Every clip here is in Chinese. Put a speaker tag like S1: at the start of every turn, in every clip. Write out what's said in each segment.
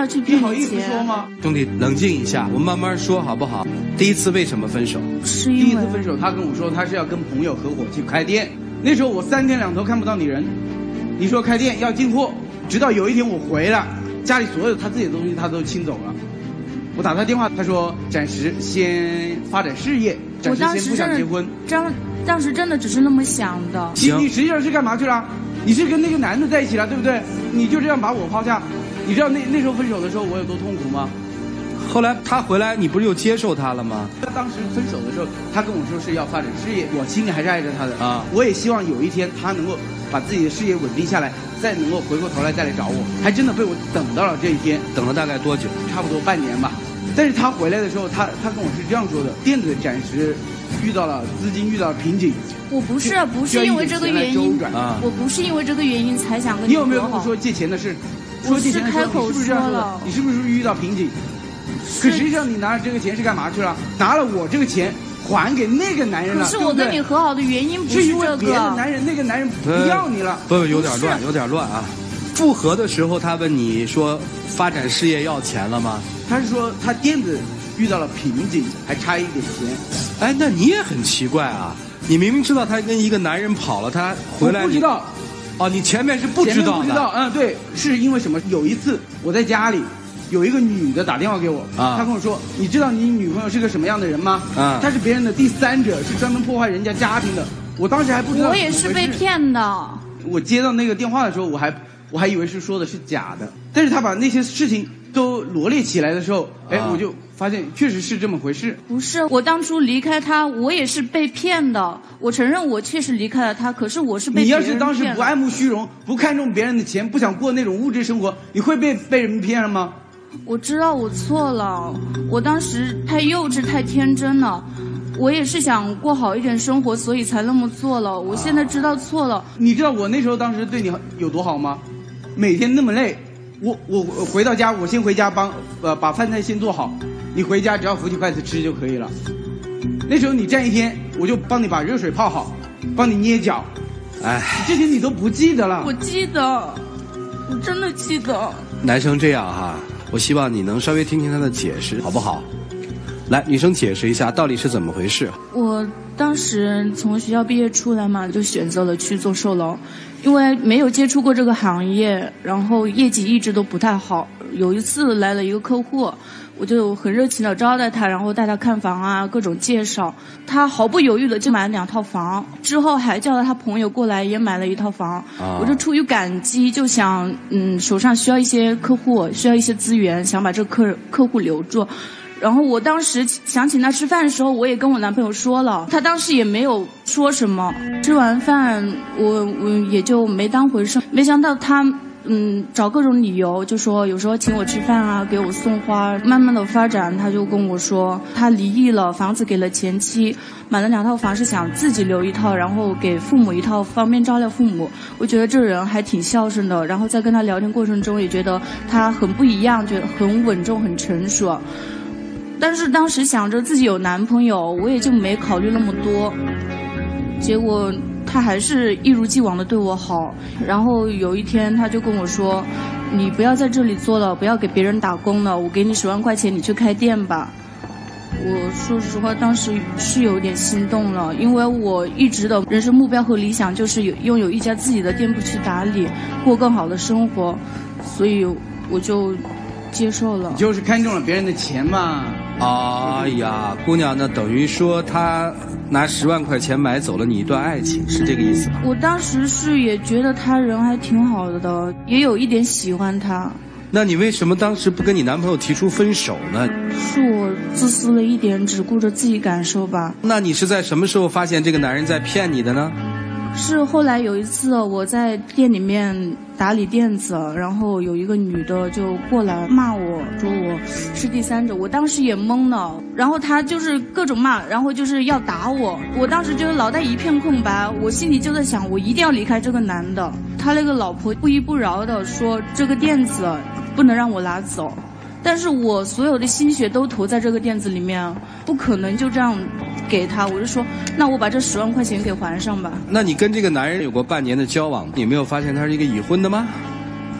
S1: 要去骗
S2: 你好意思说吗？
S3: 兄弟，冷静一下，我们慢慢说好不好？第一次为什么分手？
S1: 是因为
S2: 第一次分手，他跟我说他是要跟朋友合伙去开店，那时候我3天2头看不到你人，你说开店要进货，直到有一天我回了，家里所有他自己的东西他都清走了。我打他电话，他说暂时先发展事业，暂时先不想结婚。
S1: 当时真的只是那么想的。
S2: 你实际上是干嘛去了？你是跟那个男的在一起了，对不对？你就这样把我抛下，你知道那时候分手的时候我有多痛苦吗？
S3: 后来他回来，你不是又接受他了吗？
S2: 当时分手的时候，他跟我说是要发展事业，我心里还是爱着他的
S3: 啊。
S2: 我也希望有一天他能够把自己的事业稳定下来，再能够回过头来再来找我。还真的被我等到了这一天。
S3: 等了大概多久？
S2: 差不多半年吧。但是他回来的时候，他跟我是这样说的：店子暂时遇到了资金遇到了瓶颈。
S1: 我不是因为这个原因，我不是因为这个原因才想跟
S2: 你有没有跟我说借钱的事？说借钱的时候，你是不是这样说的？你是不是遇到瓶颈？可实际上你拿着这个钱是干嘛去了？拿了我这个钱还给那个男人了。
S1: 可是我跟你和好的原因不是
S2: 因为别的男人，那个男人不要你了。
S3: 不，有点乱啊！复合的时候，他问你说发展事业要钱了吗？
S2: 他是说他店子遇到了瓶颈，还差一点钱。
S3: 哎，那你也很奇怪啊！你明明知道他跟一个男人跑了，他回来
S2: 我不知道。
S3: 哦，你前面是不知道的。
S2: 不知道，对，是因为什么？有一次我在家里。有一个女的打电话给我，她跟我说：“你知道你女朋友是个什么样的人吗？她是别人的第三者，是专门破坏人家家庭的。”我当时还不知道。
S1: 我也是被骗的。
S2: 我接到那个电话的时候，我还以为是说的是假的，但是他把那些事情都罗列起来的时候，我就发现确实是这么回事。
S1: 不是，我当初离开他，我也是被骗的。我承认我确实离开了他，可是我是被别人骗的。
S2: 你要是当时不爱慕虚荣，不看重别人的钱，不想过那种物质生活，你会被人骗了吗？
S1: 我知道我错了，我当时太幼稚太天真了，我也是想过好一点生活，所以才那么做了。我现在知道错了。
S2: 你知道我那时候当时对你有多好吗？每天那么累，我回到家，我先回家把饭菜先做好，你回家只要扶起筷子吃就可以了。那时候你站一天，我就帮你把热水泡好，帮你捏脚。哎，这些你都不记得了。
S1: 我记得，我真的记得。
S3: 男生这样哈。我希望你能稍微听听他的解释，好不好？来，女生解释一下到底是怎么回事。
S1: 我当时从学校毕业出来嘛，就选择了去做售楼，因为没有接触过这个行业，然后业绩一直都不太好。有一次来了一个客户，我就很热情的招待他，然后带他看房啊，各种介绍。他毫不犹豫的就买了2套房，之后还叫了他朋友过来也买了1套房。我就出于感激，就想手上需要一些客户，需要一些资源，想把这个客户留住。然后我当时想请他吃饭的时候，我也跟我男朋友说了，他当时也没有说什么。吃完饭我也就没当回事，没想到他找各种理由，就说有时候请我吃饭啊，给我送花。慢慢的发展，他就跟我说他离异了，房子给了前妻，买了2套房，是想自己留1套，然后给父母1套，方便照料父母。我觉得这人还挺孝顺的，然后在跟他聊天过程中也觉得他很不一样，觉得很稳重很成熟。但是当时想着自己有男朋友，我也就没考虑那么多。结果他还是一如既往的对我好。然后有一天他就跟我说，你不要在这里做了，不要给别人打工了，我给你10万块钱，你去开店吧。我说实话，当时是有点心动了，因为我一直的人生目标和理想就是拥有一家自己的店铺去打理，过更好的生活，所以我就接受了。
S2: 就是看中了别人的钱嘛。
S3: 哎呀，姑娘，那等于说他拿10万块钱买走了你一段爱情，是这个意思吧？
S1: 我当时是也觉得他人还挺好的，也有一点喜欢他。
S3: 那你为什么当时不跟你男朋友提出分手呢？
S1: 是我自私了一点，只顾着自己感受吧。
S3: 那你是在什么时候发现这个男人在骗你的呢？
S1: 是后来有一次我在店里面打理店子，然后有一个女的就过来骂我，说我是第三者。我当时也懵了，然后她就是各种骂，然后就是要打我。我当时就是脑袋一片空白，我心里就在想，我一定要离开这个男的。他那个老婆不依不饶的说这个店子不能让我拿走，但是我所有的心血都投在这个店子里面，不可能就这样给他。我就说那我把这10万块钱给还上吧。
S3: 那你跟这个男人有过半年的交往，你没有发现他是一个已婚的吗？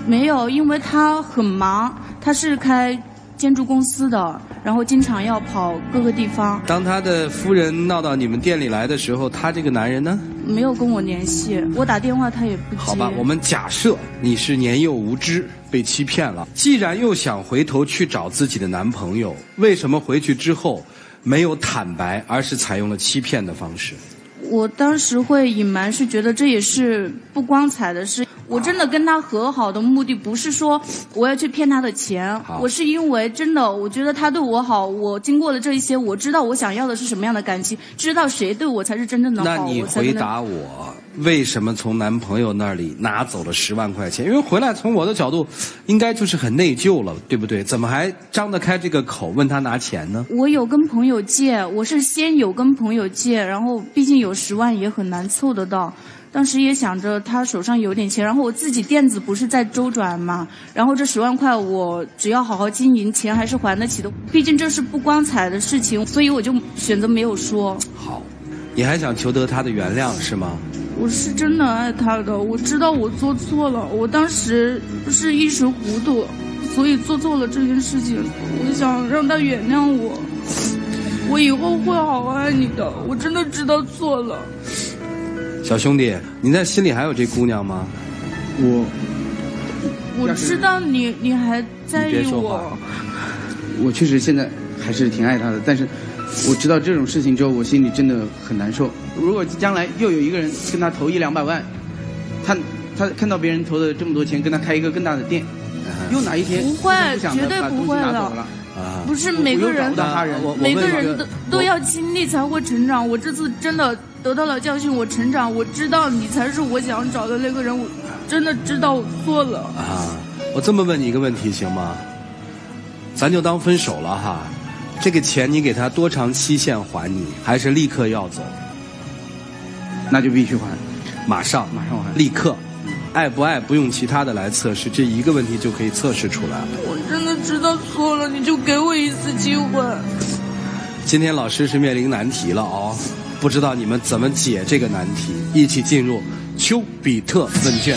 S1: 没有，因为他很忙，他是开建筑公司的，然后经常要跑各个地方。
S3: 当他的夫人闹到你们店里来的时候，他这个男人呢？
S1: 没有跟我联系，我打电话他也不接。
S3: 好吧，我们假设你是年幼无知，被欺骗了。既然又想回头去找自己的男朋友，为什么回去之后没有坦白，而是采用了欺骗的方式？
S1: 我当时会隐瞒，是觉得这也是不光彩的事。我真的跟他和好的目的不是说我要去骗他的钱，我是因为真的我觉得他对我好，我经过了这一些，我知道我想要的是什么样的感情，知道谁对我才是真正的好。
S3: 那你回答我，为什么从男朋友那里拿走了10万块钱？因为回来从我的角度，应该就是很内疚了，对不对？怎么还张得开这个口问他拿钱呢？
S1: 我有跟朋友借，我是先有跟朋友借，然后毕竟有10万也很难凑得到。当时也想着他手上有点钱，然后我自己店子不是在周转嘛，然后这10万块我只要好好经营，钱还是还得起的。毕竟这是不光彩的事情，所以我就选择没有说。
S3: 好，你还想求得他的原谅是吗？
S1: 我是真的爱他的，我知道我做错了，我当时是一时糊涂，所以做错了这件事情。我想让他原谅我，我以后会好好爱你的，我真的知道错了。
S3: 小兄弟，你在心里还有这姑娘吗？
S1: 我知道你还在意我。
S2: 我确实现在还是挺爱她的，但是我知道这种事情之后，我心里真的很难受。如果将来又有一个人跟他投100-200万，他看到别人投的这么多钱，跟他开一个更大的店，又哪一天
S1: 不会，绝对不会的。不是每个人都要经历才会成长。我这次真的得到了教训，我成长，我知道你才是我想找的那个人，我真的知道我错了。
S3: 我这么问你一个问题行吗？咱就当分手了哈。这个钱你给他多长期限还你，还是立刻要走？
S2: 那就必须还，
S3: 马上还，立刻。爱不爱不用其他的来测试，这一个问题就可以测试出来了。
S1: 我真的知道错了，你就给我一次机会。
S3: 今天老师是面临难题了哦，不知道你们怎么解这个难题？一起进入丘比特问卷。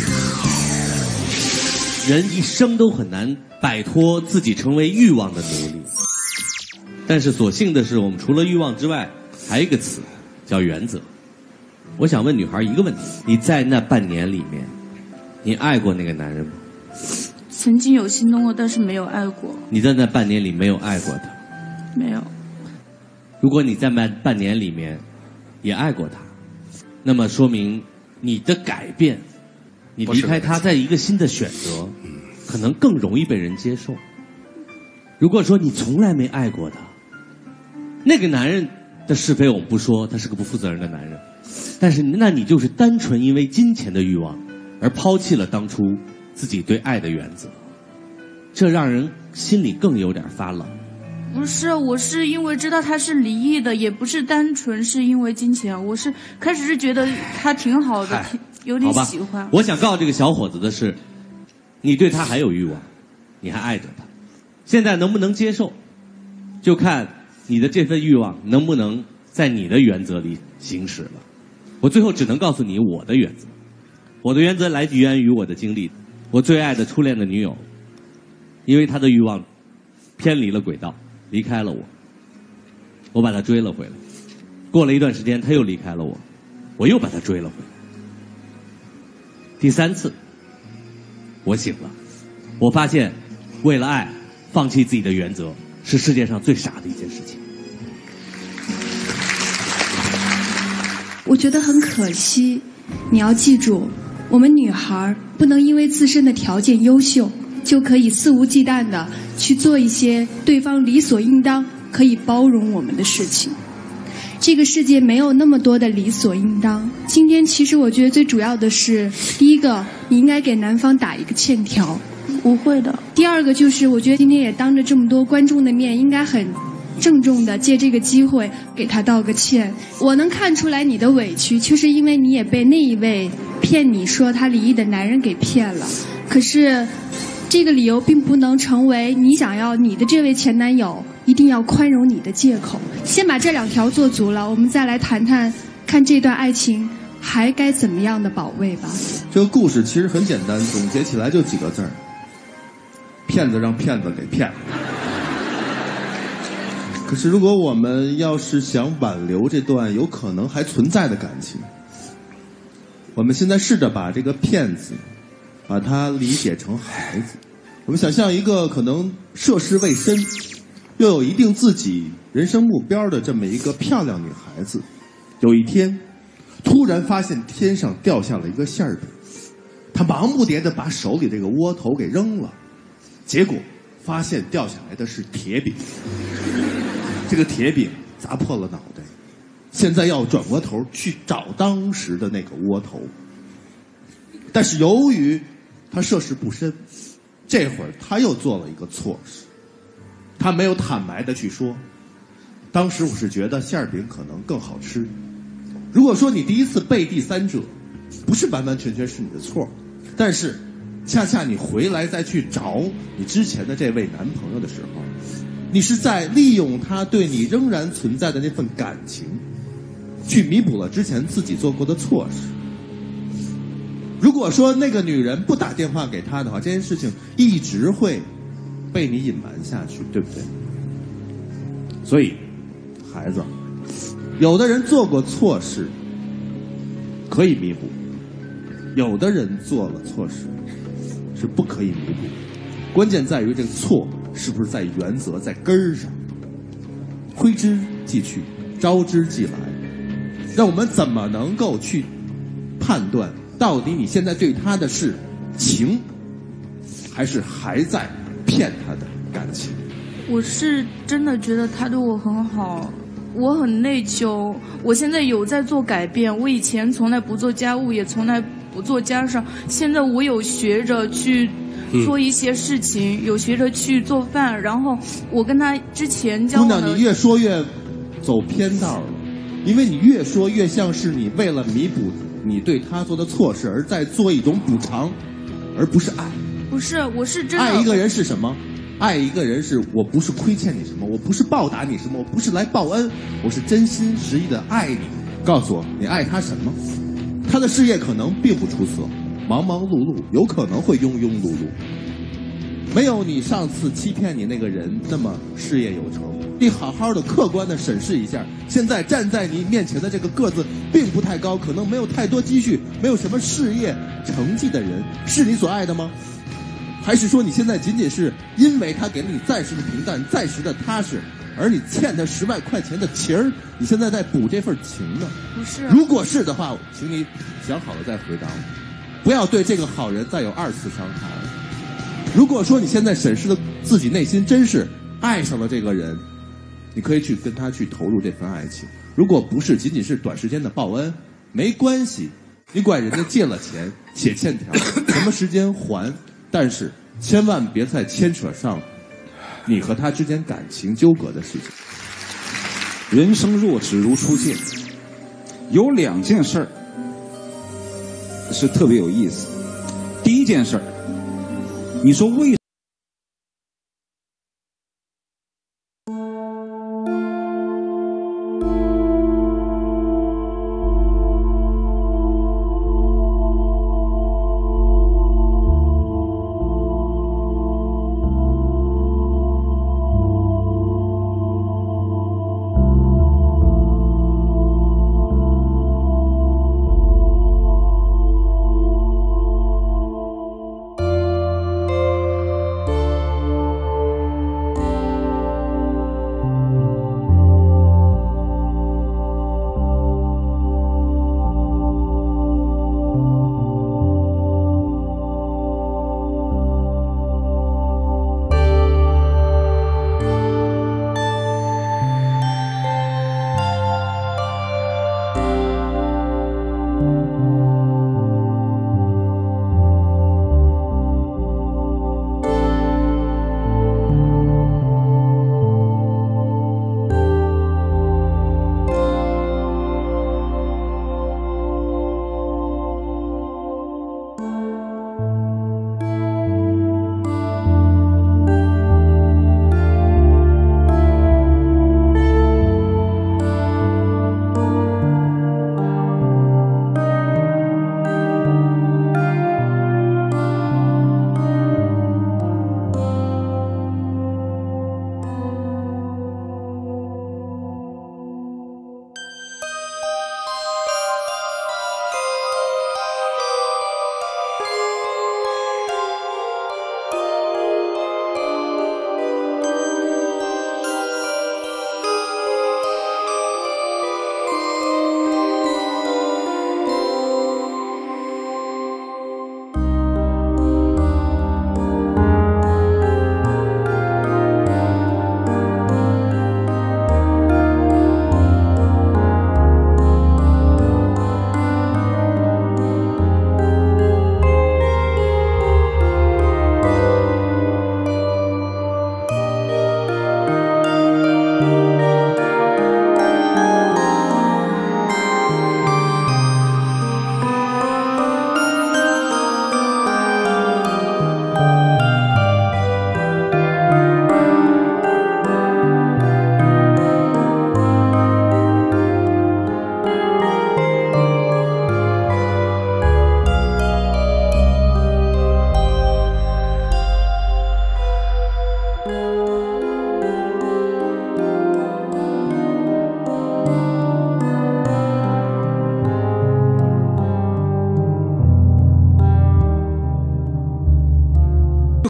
S4: 人一生都很难摆脱自己成为欲望的奴隶，但是所幸的是，我们除了欲望之外，还有一个词叫原则。我想问女孩一个问题：你在那半年里面，你爱过那个男人吗？
S1: 曾经有心动过，但是没有爱过。
S4: 你在那半年里没有爱过他？
S1: 没有。
S4: 如果你在半年里面也爱过他，那么说明你的改变，你离开他，在一个新的选择，可能更容易被人接受。如果说你从来没爱过他，那个男人的是非我们不说，他是个不负责任的男人，但是那你就是单纯因为金钱的欲望而抛弃了当初自己对爱的原则，这让人心里更有点发冷。
S1: 不是，我是因为知道他是离异的，也不是单纯是因为金钱，我是开始是觉得他挺好的，有点喜欢。
S4: 我想告诉这个小伙子的是，你对他还有欲望，你还爱着他，现在能不能接受，就看你的这份欲望能不能在你的原则里行使了。我最后只能告诉你我的原则，我的原则来源于我的经历。我最爱的初恋的女友，因为她的欲望偏离了轨道，离开了我，我把她追了回来。过了一段时间，她又离开了我，我又把她追了回来。第3次，我醒了，我发现为了爱放弃自己的原则是世界上最傻的一件事情。
S5: 我觉得很可惜，你要记住，我们女孩不能因为自身的条件优秀，就可以肆无忌惮地去做一些对方理所应当可以包容我们的事情。这个世界没有那么多的理所应当。今天其实我觉得最主要的是，第一个，你应该给男方打一个欠条。
S1: 不会的。
S5: 第二个就是，我觉得今天也当着这么多观众的面，应该很郑重的借这个机会给他道个歉。我能看出来你的委屈，就是因为你也被那一位骗你说他离异的男人给骗了。可是这个理由并不能成为你想要你的这位前男友一定要宽容你的借口。先把这2条做足了，我们再来谈谈看这段爱情还该怎么样的保卫吧？
S6: 这个故事其实很简单，总结起来就几个字儿：骗子让骗子给骗了。可是如果我们要是想挽留这段有可能还存在的感情，我们现在试着把这个骗子，把它理解成孩子。我们想象一个可能涉世未深，又有一定自己人生目标的这么一个漂亮女孩子，有一天突然发现天上掉下了一个馅饼，她忙不迭地把手里这个窝头给扔了，结果发现掉下来的是铁饼，这个铁饼砸破了脑袋，现在要转过头去找当时的那个窝头，但是由于他涉世不深，这会儿他又做了一个错事，他没有坦白的去说，当时我是觉得馅饼可能更好吃。如果说你第一次背第三者，不是完完全全是你的错，但是恰恰你回来再去找你之前的这位男朋友的时候，你是在利用他对你仍然存在的那份感情，去弥补了之前自己做过的错事。如果说那个女人不打电话给他的话，这件事情一直会被你隐瞒下去，对不对？所以孩子，有的人做过错事可以弥补，有的人做了错事是不可以弥补，关键在于这个错是不是在原则在根儿上。挥之即去，招之即来，让我们怎么能够去判断到底你现在对他的是情，还是还在骗他的感情？
S1: 我是真的觉得他对我很好，我很内疚。我现在有在做改变，我以前从来不做家务，也从来不做家事，现在我有学着去做一些事情，有学着去做饭。然后我跟他之前交往的，
S6: 姑娘，你越说越走偏道了，因为你越说越像是你为了弥补你对他做的错事而在做一种补偿，而不是爱。
S1: 不是，我是真的
S6: 爱一个人是什么？爱一个人是我不是亏欠你什么，我不是报答你什么，我不是来报恩，我是真心实意的爱你。告诉我你爱他什么？他的事业可能并不出色，忙忙碌碌，有可能会庸庸碌碌，没有你上次欺骗你那个人那么事业有成。你好好的客观的审视一下，现在站在你面前的这个个子并不太高，可能没有太多积蓄，没有什么事业成绩的人，是你所爱的吗？还是说你现在仅仅是因为他给了你暂时的平淡，暂时的踏实，而你欠他10万块钱的情儿，你现在在补这份情呢？
S1: 不是。
S6: 如果是的话，请你想好了再回答我，不要对这个好人再有2次伤害。如果说你现在审视的自己内心真是爱上了这个人，你可以去跟他去投入这份爱情。如果不是仅仅是短时间的报恩，没关系，你管人家借了钱且欠条，什么时间还，但是千万别再牵扯上你和他之间感情纠葛的事情。
S7: 人生若只如初见，有2件事儿是特别有意思。第一件事儿，你说为